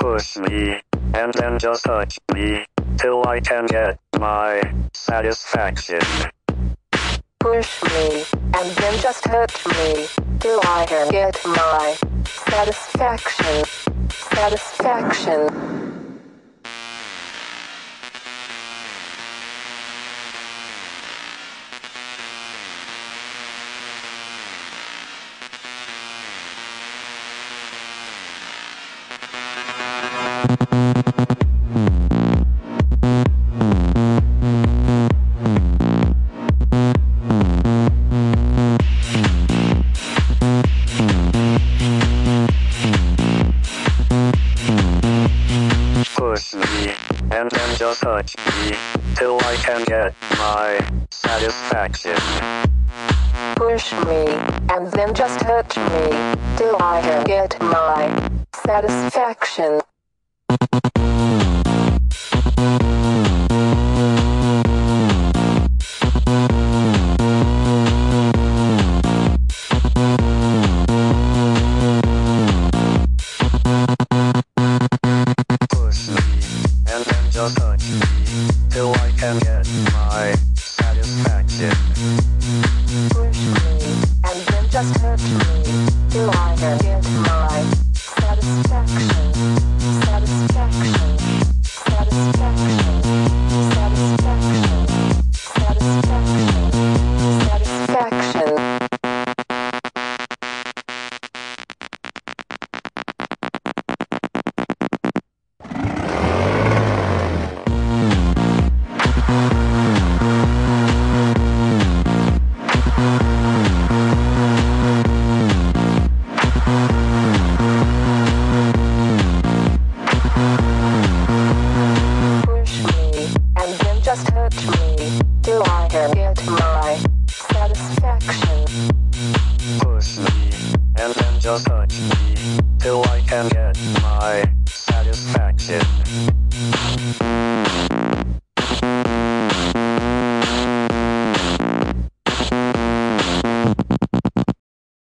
Push me, and then just touch me, till I can get my satisfaction. Push me, and then just hurt me, till I can get my satisfaction. Satisfaction. Push me, and then just touch me, till I can get my satisfaction. Push me, and then just hurt me, till I can get my satisfaction. Push me, and then just touch me, till I can get my satisfaction. Push me, and then just hurt me, till I can get my satisfaction. Satisfaction. Satisfaction. Satisfaction. Satisfaction. Satisfaction. Push me, and then just hurt me, till I can get my satisfaction. Push me, and then just touch me, till I can get my satisfaction.